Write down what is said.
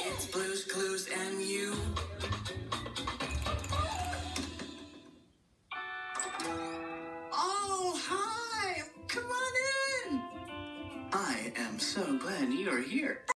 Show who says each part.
Speaker 1: It's Blues Clues and you. Oh, hi! Come on in! I am so glad you're here.